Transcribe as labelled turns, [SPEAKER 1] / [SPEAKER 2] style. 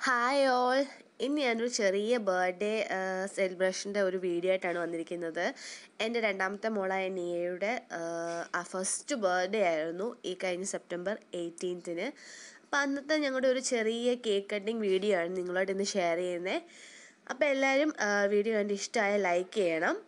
[SPEAKER 1] Hi all. ഇന്ന് ഞാനൊരു ചെറിയ ബർത്ത്ഡേ സെലിബ്രേഷൻ്റെ ഒരു വീഡിയോ ആയിട്ടാണ് വന്നിരിക്കുന്നത്. എൻ്റെ രണ്ടാമത്തെ മോളായ നിയയുടെ ഫസ്റ്റ് ബർത്ത്ഡേ ആയിരുന്നു ഈ കഴിഞ്ഞ സെപ്റ്റംബർ 18-ന്. അപ്പോൾ അന്നത്തെ ഞങ്ങളുടെ ഒരു ചെറിയ കേക്ക് കട്ടിങ് വീഡിയോ ആണ് നിങ്ങളോട് ഇന്ന് ഷെയർ ചെയ്യുന്നത്. അപ്പോൾ എല്ലാവരും വീഡിയോ കണ്ട് ഇഷ്ടമായ ലൈക്ക് ചെയ്യണം.